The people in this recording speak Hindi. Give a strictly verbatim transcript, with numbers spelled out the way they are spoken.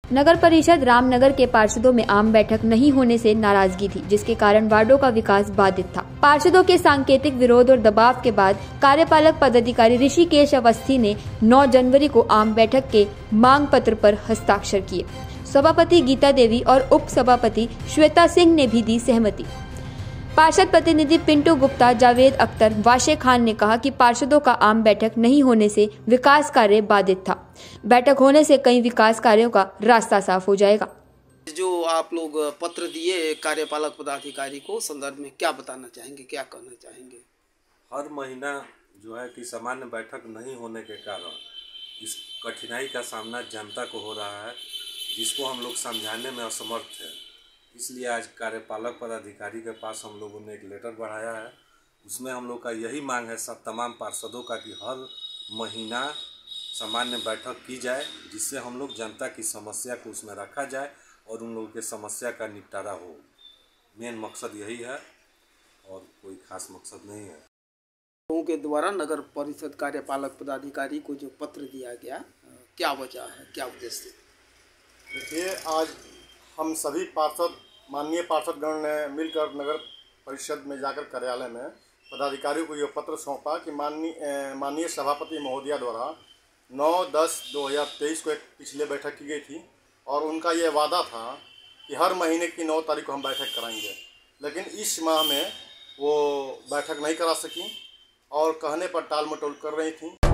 नगर परिषद रामनगर के पार्षदों में आम बैठक नहीं होने से नाराजगी थी, जिसके कारण वार्डों का विकास बाधित था। पार्षदों के सांकेतिक विरोध और दबाव के बाद कार्यपालक पदाधिकारी ऋषिकेश अवस्थी ने नौ जनवरी को आम बैठक के मांग पत्र पर हस्ताक्षर किए। सभापति गीता देवी और उप सभापति श्वेता सिंह ने भी दी सहमति। पार्षद प्रतिनिधि पिंटू गुप्ता, जावेद अख्तर, वाशे खान ने कहा कि पार्षदों का आम बैठक नहीं होने से विकास कार्य बाधित था। बैठक होने से कई विकास कार्यों का रास्ता साफ हो जाएगा। जो आप लोग पत्र दिए कार्यपालक पदाधिकारी को, संदर्भ में क्या बताना चाहेंगे, क्या कहना चाहेंगे? हर महीना जो है कि सामान्य बैठक नहीं होने के कारण इस कठिनाई का सामना जनता को हो रहा है, जिसको हम लोग समझाने में असमर्थ है। इसलिए आज कार्यपालक पदाधिकारी के पास हम लोगों ने एक लेटर बढ़ाया है। उसमें हम लोग का यही मांग है सब तमाम पार्षदों का कि हर महीना सामान्य बैठक की जाए, जिससे हम लोग जनता की समस्या को उसमें रखा जाए और उन लोगों के समस्या का निपटारा हो। मेन मकसद यही है और कोई खास मकसद नहीं है। लोगों के द्वारा नगर परिषद कार्यपालक पदाधिकारी को जो पत्र दिया गया, क्या वजह है, क्या उद्देश्य? देखिए, आज हम सभी पार्षद, माननीय पार्षदगण ने मिलकर नगर परिषद में जाकर कार्यालय में पदाधिकारियों को यह पत्र सौंपा कि माननीय माननीय सभापति महोदया द्वारा नौ दस दो हज़ार तेईस को एक पिछले बैठक की गई थी और उनका यह वादा था कि हर महीने की नौ तारीख को हम बैठक कराएंगे, लेकिन इस माह में वो बैठक नहीं करा सकी और कहने पर टाल मटोल कर रही थी।